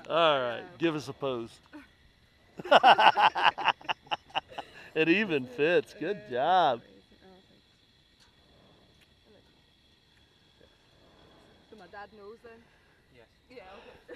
All right, give us a pose. It even fits. Good job. So my dad knows then? Yes. Yeah, okay.